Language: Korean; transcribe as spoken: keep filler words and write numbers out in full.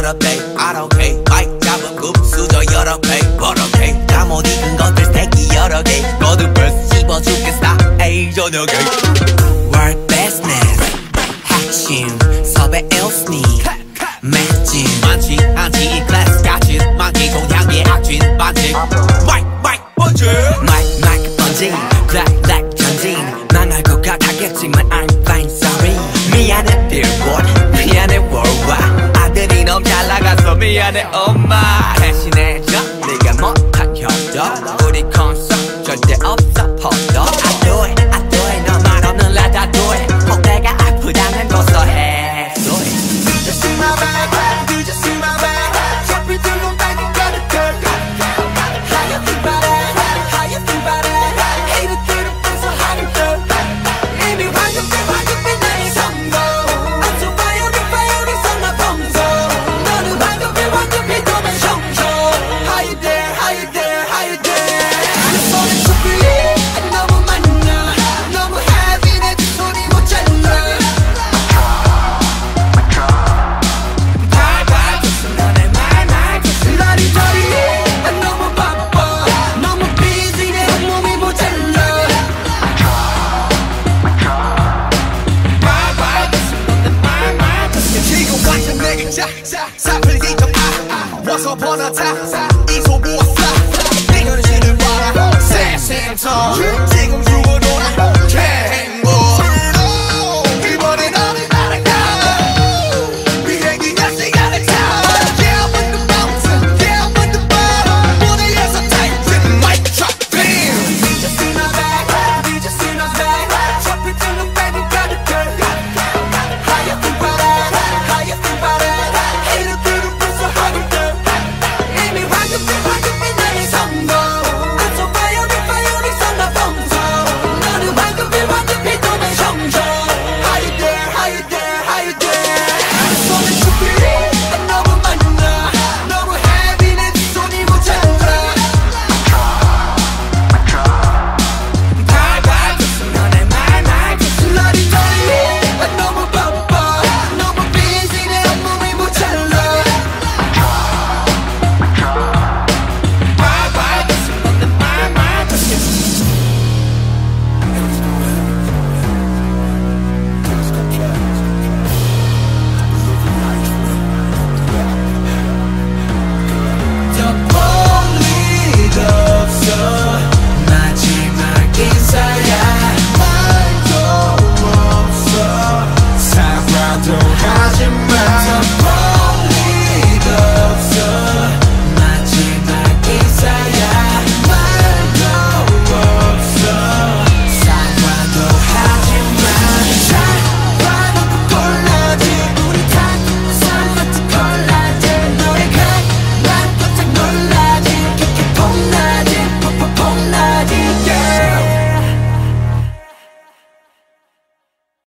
여러 배 I don't care 마이크 잡은 수저 여러 배 버럭해 잠옷 익은 것들 스테이크 여러 개 거듭을 씹어 죽겠다 에이 저녁에 World business 핵심 섭외 일스니 매진 많지 않지 이 클래스 같이 많기 동향의 악진 반칙 마이크 마이크 번지 마이크 마이크 번지 블랙 블랙 전진 망할 것 같았겠지만 I'm fine sorry 미안해 billboard 미안해 worldwide 아들이 너무 잘 나가서 미안해 엄마 대신해줘 네가 못한 협조 우리 콘서트 절대 없어 hold up I do it I do it 너 말 없는 날 다 do it 혹 내가 아프다는 고소해 do it Just see my back, you just see my back shopping through them back and got it dirt How you feel about it? How you feel about it? Hate it, get it, so hot and dirt 이미 완벽해 완벽해 나의 성공 I'm so violent, violent, so 나 봉송 너는 완벽해 완벽해 너만 성공 How you dare, how you dare, how you dare 내 손에 초콜릿 너무 많나 너무 heavy 내 두 손이 못 잘라 너무 바빠 너무 busy 내 몸이 모자라 지금 완전 내게 짝짝 사풀기 좀 아 Once upon a time 이 소부었어 내 현실을 봐라 Same same time 지금 죽어도나